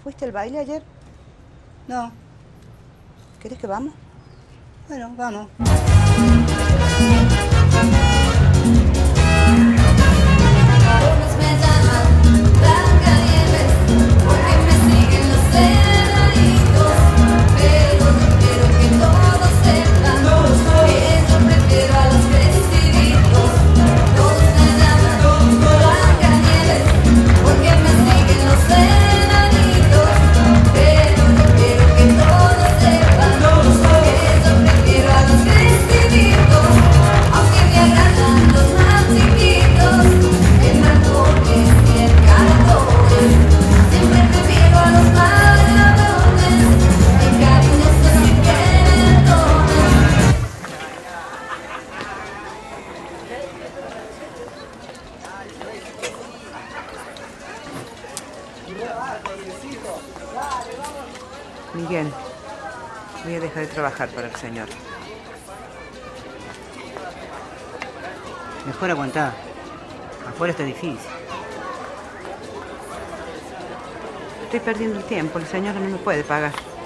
fuiste al baile ayer? No. ¿Querés que vamos? Bueno, vamos. Miguel, voy a dejar de trabajar para el señor. Mejor aguantar. Afuera está difícil. Estoy perdiendo el tiempo, el señor no me puede pagar.